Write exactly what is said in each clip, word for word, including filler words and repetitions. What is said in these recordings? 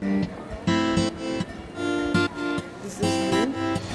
This is me,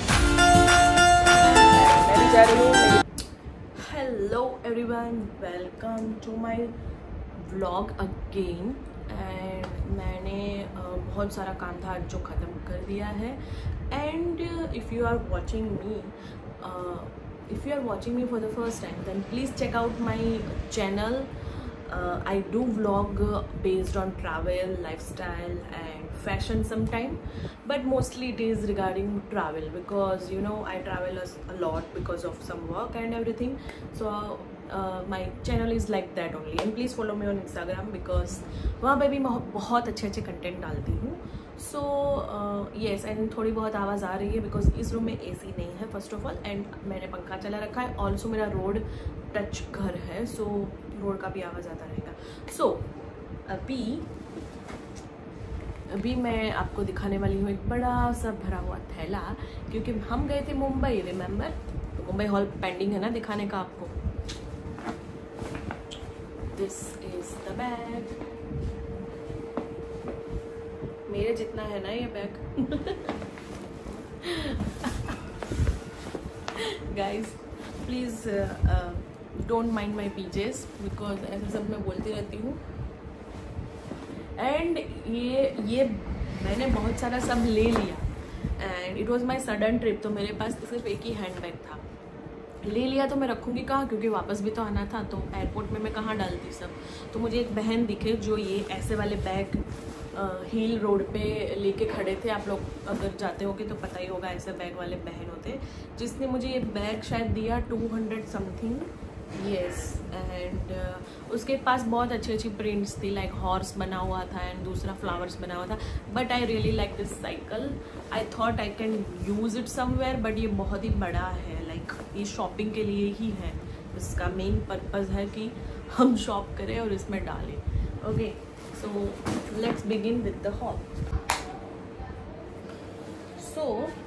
मैं भी जा रही हूँ। Hello everyone, welcome to my vlog again. And मैंने uh, बहुत सारा काम था जो ख़त्म कर दिया है। And if you are watching me if you are watching me for the first time, then please check out my channel. uh, I do vlog based on travel, lifestyle and fashion sometime, but mostly it is regarding travel because you know I travel a lot because of some work and everything. So uh, my channel is like that only, and please follow me on Instagram because वहाँ पे भी बहुत अच्छे अच्छे content डालती हूँ। So yes, and थोड़ी बहुत आवाज़ आ रही है बिकॉज इस रूम में एसी नहीं है फर्स्ट ऑफ ऑल, एंड मैंने पंखा चला रखा है। ऑल्सो मेरा रोड टच घर है, सो so, रोड का भी आवाज़ आता रहेगा। सो so, अभी अभी मैं आपको दिखाने वाली हूँ एक बड़ा सा भरा हुआ थैला, क्योंकि हम गए थे मुंबई, रिमेंबर? तो मुंबई हॉल पेंडिंग है ना दिखाने का आपको। दिस इज द बैग, मेरे जितना है ना ये bag. Guys please don't mind my PJs because ऐसे सब मैं बोलती रहती हूँ। एंड ये ये मैंने बहुत सारा सब ले लिया and it was my sudden trip, तो मेरे पास सिर्फ एक ही हैंड बैग था। ले लिया तो मैं रखूँगी कहाँ, क्योंकि वापस भी तो आना था, तो एयरपोर्ट में मैं कहाँ डालती सब। तो मुझे एक बहन दिखे जो ये ऐसे वाले बैग हील रोड पे लेके खड़े थे। आप लोग अगर जाते होगे तो पता ही होगा, ऐसे बैग वाले बहन होते, जिसने मुझे ये बैग शायद दिया two hundred something. Yes, and उसके पास बहुत अच्छी अच्छी प्रिंट्स थी, लाइक हॉर्स बना हुआ था एंड दूसरा फ्लावर्स बना हुआ था। But I really like this cycle, I thought I can use it somewhere, but ये बहुत ही बड़ा है, लाइक ये शॉपिंग के लिए ही है। इसका मेन पर्पज़ है कि हम शॉप करें और इसमें डालें। Okay, so let's begin with the haul. So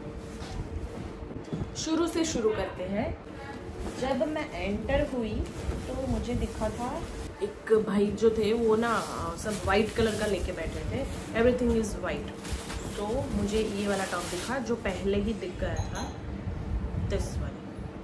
शुरू से शुरू करते हैं। जब मैं एंटर हुई तो मुझे दिखा था एक भाई जो थे वो ना सब वाइट कलर का लेके बैठे थे, एवरीथिंग इज वाइट। तो मुझे ये वाला टॉप दिखा जो पहले ही दिख गया था, this one.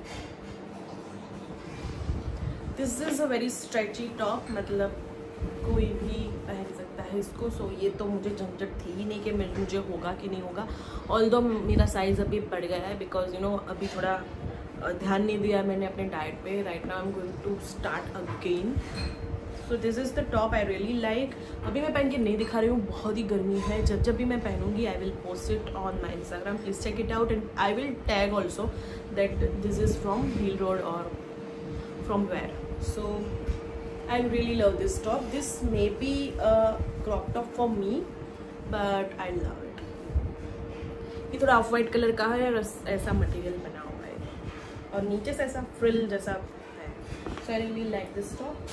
This is a very stretchy top, मतलब कोई भी पहन सकता है इसको। सो so, ये तो मुझे झंझट थी ही नहीं कि मुझे होगा कि नहीं होगा। ऑल्दो मेरा साइज़ अभी बढ़ गया है बिकॉज यू नो अभी थोड़ा ध्यान नहीं दिया मैंने अपने डाइट पे। Right now I am going to start again. So this is the top I really like. अभी मैं पहन के नहीं दिखा रही हूँ, बहुत ही गर्मी है। जब जब भी मैं पहनूंगी I will post it on my Instagram, please check it out and I will tag also that this is from heal Road और from where. So I really love this top. This may be a crop top for me, but I love it. ये थोड़ा of white colour का है और ऐसा material बना हुआ है और नीचे से ऐसा फ्रिल जैसा है। So I really like this top.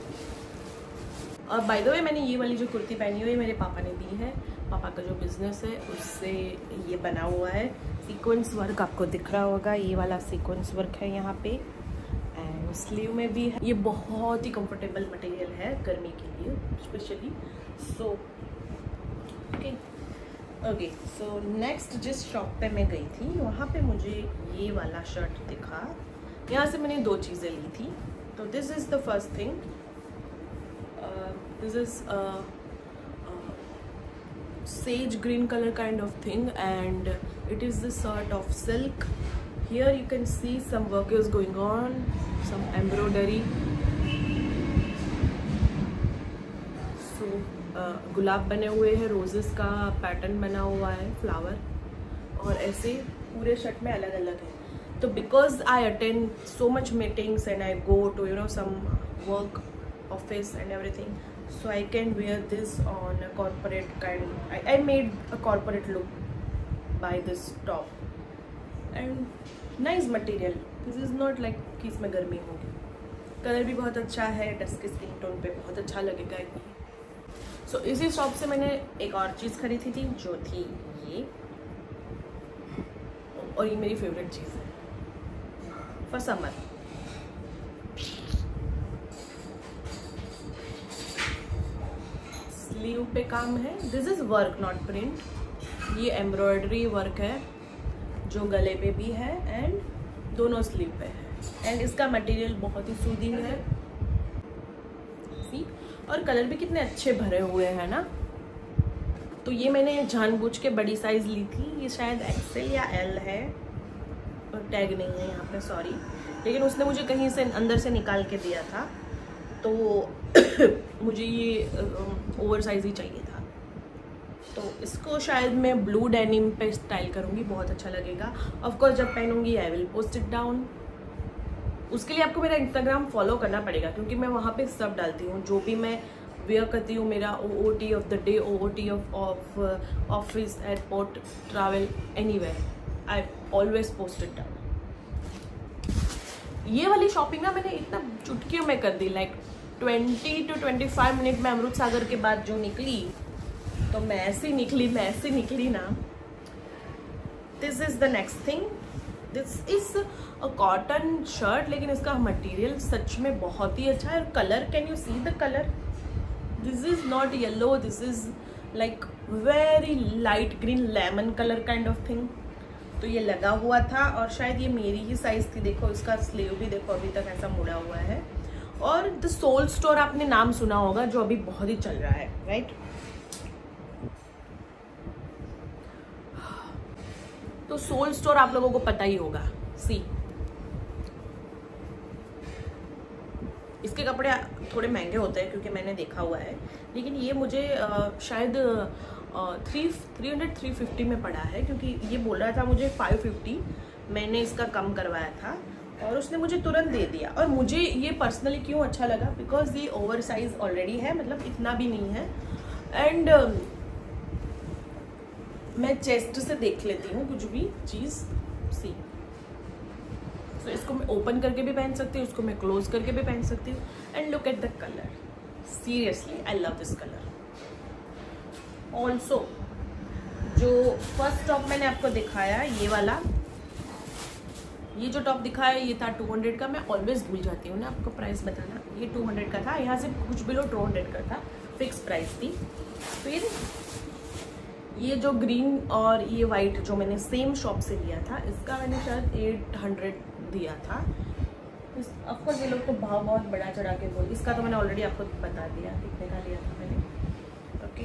और बाय द वे मैंने ये वाली जो कुर्ती पहनी हुई है मेरे पापा ने दी है। पापा का जो बिजनेस है उससे ये बना हुआ है। सीक्वेंस वर्क आपको दिख रहा होगा, ये वाला सीक्वेंस वर्क है यहाँ पे, स्लीव में भी है। ये बहुत ही कंफर्टेबल मटेरियल है गर्मी के लिए specially. So okay okay so next जिस शॉप पे मैं गई थी वहाँ पे मुझे ये वाला शर्ट दिखा। यहाँ से मैंने दो चीज़ें ली थी। तो this is the first thing, this is sage green color kind of thing and it is the sort of silk. Here you can see some work is going on, some embroidery. So uh, गुलाब बने हुए हैं, roses का pattern बना हुआ है, flower, और ऐसे पूरे शर्ट में अलग अलग है। तो because I attend so much meetings and I go to you know some work office and everything, so I can wear this on a corporate kind. I, I made a corporate look by this top and nice material. This is not like कि इसमें गर्मी होगी। Colour भी बहुत अच्छा है, dust के skin tone पे बहुत अच्छा लगेगा ये। सो so, इसी शॉप से मैंने एक और चीज़ खरीदी थी जो थी ये, और ये मेरी फेवरेट चीज़ है फॉर समर। स्लीव पे काम है। This is work not print, ये एम्ब्रॉयडरी वर्क है जो गले पे भी है एंड दोनों स्लीव पे है। एंड इसका मटेरियल बहुत ही सूदिंग है, सी, और कलर भी कितने अच्छे भरे हुए हैं ना। तो ये मैंने जानबूझ के बड़ी साइज ली थी, ये शायद एक्सेल या एल है और टैग नहीं है यहाँ पे, सॉरी, लेकिन उसने मुझे कहीं से अंदर से निकाल के दिया था तो मुझे ये ओवर साइज ही चाहिए था। तो इसको शायद मैं ब्लू डेनिम पे स्टाइल करूँगी, बहुत अच्छा लगेगा। ऑफ कोर्स जब पहनूंगी I will post it down. उसके लिए आपको मेरा इंस्टाग्राम फॉलो करना पड़ेगा क्योंकि मैं वहाँ पे सब डालती हूँ, जो भी मैं वेयर करती हूँ, मेरा O O T of the day, O O T of of office, airport, travel, anywhere, I always post it down. ये वाली शॉपिंग ना मैंने इतना चुटकियों में कर दी, like twenty two twenty five minute में अमृत सागर के बाद जो निकली तो मैं ऐसी निकली मैं ऐसी निकली ना। This is the next thing, this is a cotton shirt, लेकिन इसका मटेरियल सच में बहुत ही अच्छा है। और colour, can you see the colour, this is not yellow, this is like very light green lemon colour kind of thing. तो ये लगा हुआ था और शायद ये मेरी ही साइज थी। देखो इसका स्लीव भी देखो अभी तक ऐसा मुड़ा हुआ है। और द सोल स्टोर आपने नाम सुना होगा, जो अभी बहुत ही चल रहा है, राइट। तो सोल स्टोर आप लोगों को पता ही होगा। सी, इसके कपड़े थोड़े महंगे होते हैं क्योंकि मैंने देखा हुआ है, लेकिन ये मुझे आ, शायद three three hundred three fifty में पड़ा है क्योंकि ये बोल रहा था मुझे फाइव फिफ्टी। मैंने इसका कम करवाया था और उसने मुझे तुरंत दे दिया। और मुझे ये पर्सनली क्यों अच्छा लगा, बिकॉज ये ओवर साइज ऑलरेडी है, मतलब इतना भी नहीं है। एंड uh, मैं चेस्ट से देख लेती हूँ कुछ भी चीज़, सी। तो इसको मैं ओपन करके भी पहन सकती हूँ, इसको मैं क्लोज करके भी पहन सकती हूँ। And look at the colour, seriously I love this colour. Also जो फर्स्ट टॉप मैंने आपको दिखाया, ये वाला, ये जो टॉप दिखाया ये था टू हंड्रेड का। मैं ऑलवेज भूल जाती हूँ ना आपको प्राइस बताना। ये टू हंड्रेड का था, यहाँ से कुछ बिलो टू हंड्रेड का था, फिक्स प्राइस थी। फिर ये जो ग्रीन और ये वाइट जो मैंने सेम शॉप से लिया था, इसका मैंने शायद एट हंड्रेड दिया था। ऑफकोर्स ये लोग तो भाव बहुत बड़ा चढ़ा के बोल, इसका तो मैंने ऑलरेडी आपको बता दिया कितने का लिया था मैंने, ओके।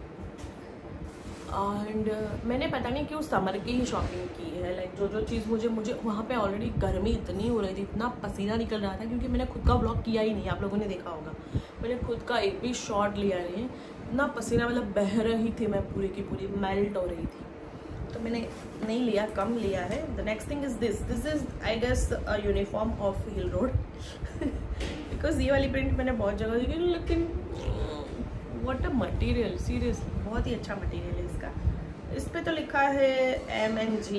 एंड uh, मैंने पता नहीं क्यों समर की ही शॉपिंग की है। लाइक जो जो चीज़ मुझे मुझे वहाँ पे ऑलरेडी गर्मी इतनी हो रही थी, इतना पसीना निकल रहा था क्योंकि मैंने खुद का व्लॉग किया ही नहीं, आप लोगों ने देखा होगा मैंने खुद का एक भी शॉट लिया नहीं। इतना पसीना, मतलब बह रही थी मैं, पूरी की पूरी मेल्ट हो रही थी, तो मैंने नहीं लिया, कम लिया है। The next thing is this this is I guess a uniform of Hill Road because ये वाली प्रिंट मैंने बहुत जगह देखी, लेकिन व्हाट अ मटेरियल, सीरियसली बहुत ही अच्छा मटेरियल है इसका। इस पे तो लिखा है M N G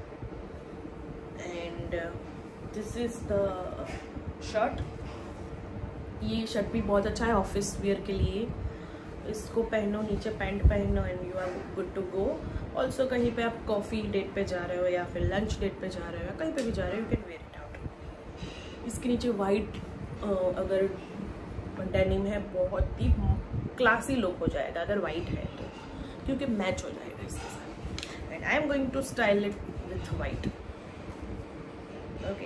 and this is the shirt. ये शर्ट भी बहुत अच्छा है ऑफिस वेयर के लिए। इसको पहनो, नीचे पैंट पहनो and you are good to go. Also कहीं पे आप कॉफ़ी डेट पे जा रहे हो या फिर लंच डेट पे जा रहे हो या कहीं पे भी जा रहे हो, you can wear it out. इसके नीचे वाइट अगर डेनिम है, बहुत ही क्लासी लुक हो जाएगा अगर वाइट है तो, क्योंकि मैच हो जाएगा इसके साथ। And I am going to style it with white, okay.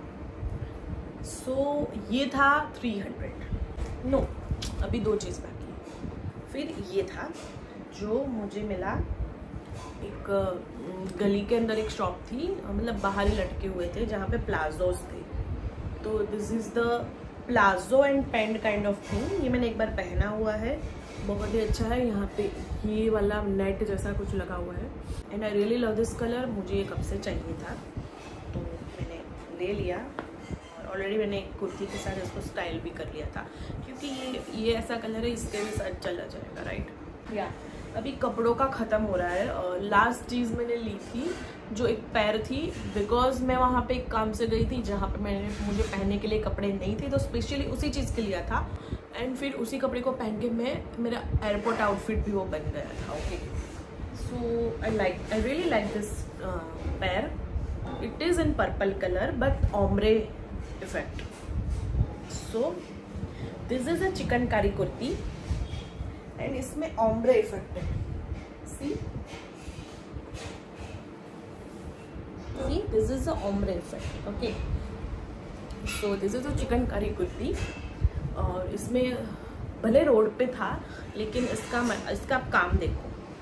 So ये था थ्री हंड्रेड। नो, अभी दो चीज़ बाकी है। फिर ये था जो मुझे मिला, एक गली के अंदर एक शॉप थी, मतलब बाहर ही लटके हुए थे जहाँ पे प्लाजोज थे। तो this is the palazzo and pant kind of thing. ये मैंने एक बार पहना हुआ है, बहुत ही अच्छा है। यहाँ पे ये वाला नेट जैसा कुछ लगा हुआ है and I really love this colour. मुझे ये कब से चाहिए था तो मैंने ले लिया और ऑलरेडी मैंने एक कुर्ती के साथ इसको स्टाइल भी कर लिया था क्योंकि ये ये ऐसा कलर है, इसके भी साथ चला जाएगा, राइट। या अभी कपड़ों का ख़त्म हो रहा है। और लास्ट चीज़ मैंने ली थी जो एक पैर थी, बिकॉज मैं वहाँ पे एक काम से गई थी जहाँ पे मैंने मुझे पहनने के लिए कपड़े नहीं थे, तो स्पेशली उसी चीज़ के लिया था। एंड फिर उसी कपड़े को पहन के मैं, मेरा एयरपोर्ट आउटफिट भी वो बन गया था, okay. So I like I really like this pair. It is in purple colour but ombre effect. So this is a chikankari kurti and इसमें ऑम्ब्रे इफेक्ट है। See see this is the ombre effect. Okay, so this is the chikankari kurti. और इसमें भले road पे था, लेकिन इसका इसका आप काम देखो।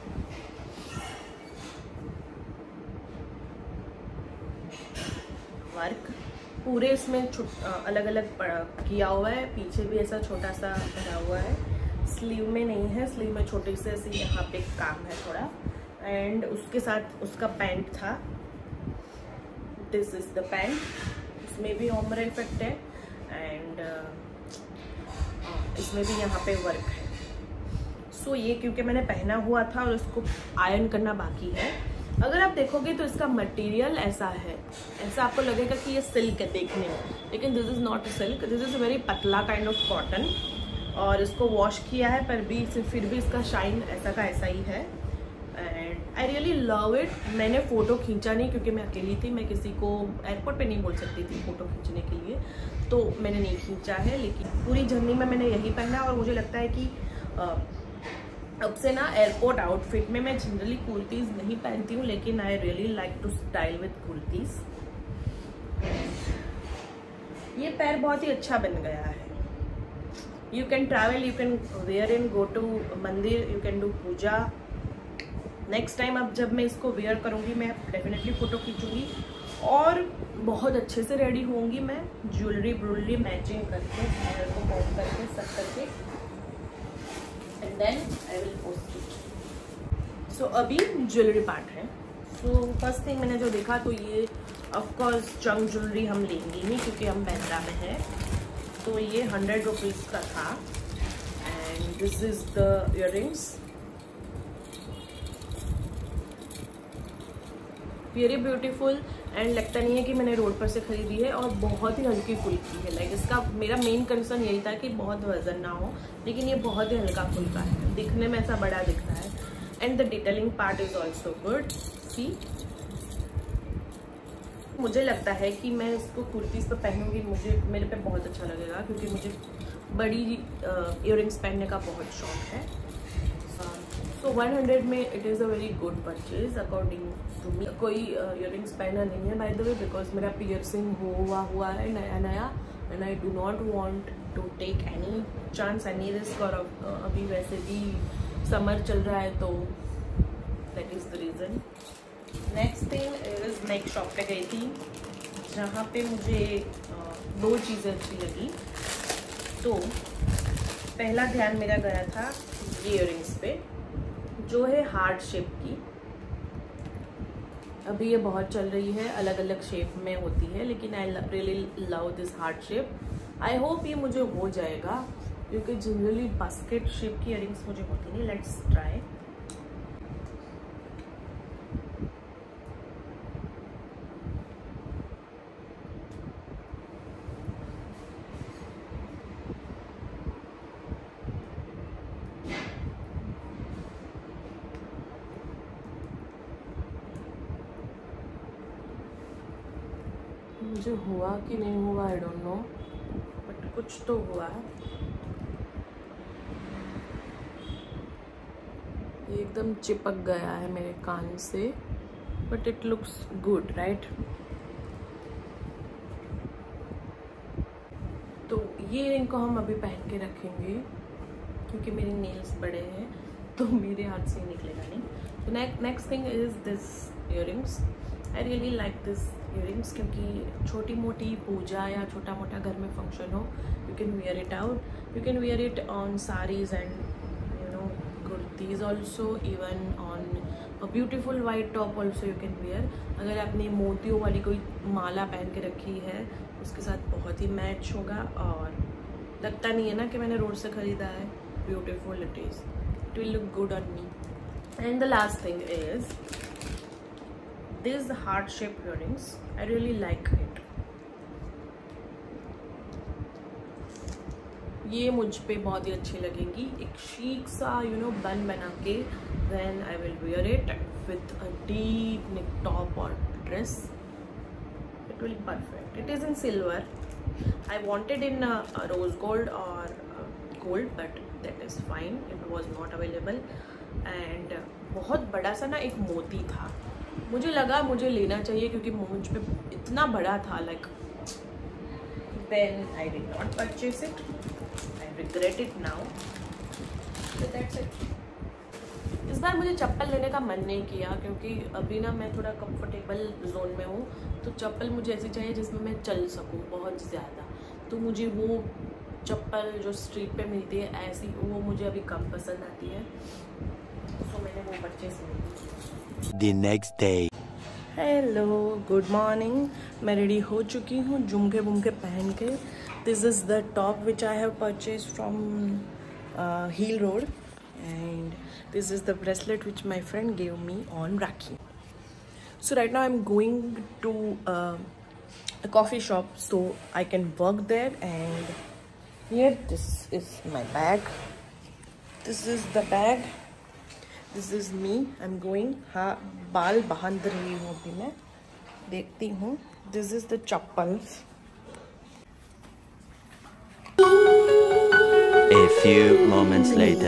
वर्क पूरे इसमें अलग अलग किया हुआ है। पीछे भी ऐसा छोटा सा बना हुआ है, स्लीव में नहीं है, स्लीव में छोटे से ऐसे यहाँ पे काम है थोड़ा। एंड उसके साथ उसका पैंट था, दिस इज द पैंट। इसमें भी ऑम्ब्रे इफेक्ट है एंड इसमें भी यहाँ पे वर्क है। सो so, ये क्योंकि मैंने पहना हुआ था और इसको आयरन करना बाकी है। अगर आप देखोगे तो इसका मटेरियल ऐसा है, ऐसा आपको लगेगा कि ये सिल्क है देखने में, लेकिन this is not silk, this is very पतला काइंड ऑफ कॉटन। और इसको वॉश किया है पर भी फिर भी इसका शाइन ऐसा का ऐसा ही है। And I really love it. मैंने फ़ोटो खींचा नहीं क्योंकि मैं अकेली थी, मैं किसी को एयरपोर्ट पे नहीं बोल सकती थी फ़ोटो खींचने के लिए, तो मैंने नहीं खींचा है। लेकिन पूरी जर्नी में मैंने यही पहना और मुझे लगता है कि आ, अब से ना एयरपोर्ट आउटफिट में मैं जनरली कुर्तीज़ नहीं पहनती हूँ, लेकिन I really like to style with kurtis. ये पैर बहुत ही अच्छा बन गया है। You can travel, you can wear in, go to mandir, you can do puja. Next time अब जब मैं इसको वेयर करूँगी मैं डेफिनेटली फ़ोटो खींचूँगी और बहुत अच्छे से रेडी होंगी मैं, ज्वेलरी ब्रूलरी मैचिंग करके, हेयर को कॉम करके, सब करके, and then I will post it. So अभी ज्वेलरी पार्ट है। सो फर्स्ट थिंग मैंने जो देखा तो ये ऑफकोर्स चंक ज्वेलरी हम लेंगे ही क्योंकि हम बैंड्रा में हैं। तो ये हंड्रेड रुपीज़ का था and this is the earrings, very beautiful. And लगता नहीं है कि मैंने रोड पर से खरीदी है और बहुत ही हल्की फुल्की है। लाइक इसका मेरा मेन कंसर्न यही था कि बहुत वजन ना हो, लेकिन ये बहुत ही हल्का फुल्का है, दिखने में ऐसा बड़ा दिखता है। And the detailing part is also good. See मुझे लगता है कि मैं इसको कुर्तीज़ पर पहनूंगी, मुझे मेरे पे बहुत अच्छा लगेगा क्योंकि मुझे बड़ी इयररिंग्स पहनने का बहुत शौक है। सो वन हंड्रेड में it is a very good purchase according to me. कोई इयररिंग्स पहना नहीं है बाय द वे, बिकॉज मेरा पियर्सिंग हुआ हुआ है नया नया and I do not want to take any chance, any risk. और अभी वैसे भी समर चल रहा है तो that is the reason. Next thing is मैं एक शॉप पे गई थी जहाँ पे मुझे uh, दो चीज़ें अच्छी लगी। तो पहला ध्यान मेरा गया था ये इयररिंग्स पे, जो है हार्ट शेप की। अभी ये बहुत चल रही है, अलग अलग शेप में होती है, लेकिन I really love this heart shape. I hope ये मुझे हो जाएगा क्योंकि जनरली बास्केट शेप की इयररिंग्स मुझे होती नहीं। Let's try. मुझे हुआ कि नहीं हुआ आई डोंट नो, बट कुछ तो हुआ। ये एकदम चिपक गया है मेरे कान से, but it looks good right. तो ये रिंग को हम अभी पहन के रखेंगे क्योंकि मेरे नेल्स बड़े हैं तो मेरे हाथ से निकलेगा नहीं। तो next thing is this earrings. I really like this earrings क्योंकि छोटी मोटी पूजा या छोटा मोटा घर में फंक्शन हो, you can wear it out, you can wear it on saris and you know kurtis also, even on a beautiful white top also you can wear. अगर आपने मोतियों वाली कोई माला पहन के रखी है उसके साथ बहुत ही मैच होगा और लगता नहीं है ना कि मैंने रोड से ख़रीदा है। Beautiful it is, it will look good on me. And the last thing is this heart shaped earrings. I really like it. ये मुझ पे बहुत ही अच्छी लगेंगी, एक शीक सा यू नो बन बना के। then I will wear it with a deep neck top or dress. It will be perfect. It is in silver. I wanted in uh, rose gold or uh, gold, but that is fine, it was not available. एंड बहुत बड़ा सा ना एक मोती था, मुझे लगा मुझे लेना चाहिए क्योंकि मुझ पे इतना बड़ा था, like then I did not purchase it, I regret it now, so that's it. इस बार मुझे चप्पल लेने का मन नहीं किया क्योंकि अभी ना मैं थोड़ा कंफर्टेबल जोन में हूँ, तो चप्पल मुझे ऐसी चाहिए जिसमें मैं चल सकूँ बहुत ज़्यादा। तो मुझे वो चप्पल जो स्ट्रीट पे मिलती है ऐसी, वो मुझे अभी कम पसंद आती है, तो मैंने वो परचेज की। The next day. Hello, good morning. मैं रेडी हो चुकी हूँ झुमके बुमके पहन के। This is the top which I have purchase from heal Road, and this is the bracelet which my friend gave me on Rakhi. So right now I'm going to uh, a coffee shop so I can work there, and here this is my bag, this is the bag, this is me, I'm going। हाँ, बाल बांध रही हूँ अभी मैं, देखती हूँ। this is the chappals। A few moments later.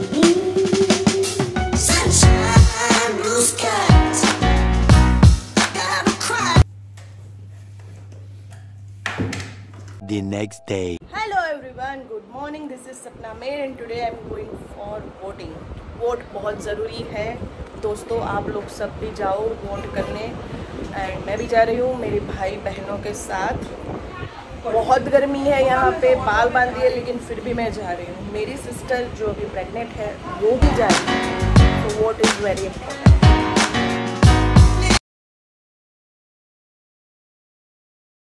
The next day. Hello everyone, good morning, this is Sapna Mer and today I'm going for voting। Vote बहुत ज़रूरी है दोस्तों, आप लोग सब भी जाओ वोट करने, एंड मैं भी जा रही हूँ मेरे भाई बहनों के साथ। बहुत गर्मी है यहाँ पे, बाल बांधी है लेकिन फिर भी मैं जा रही हूँ। मेरी सिस्टर जो अभी प्रेग्नेंट है वो भी जा रही है, तो वोट इज़ वेरी इंपॉर्टेंट।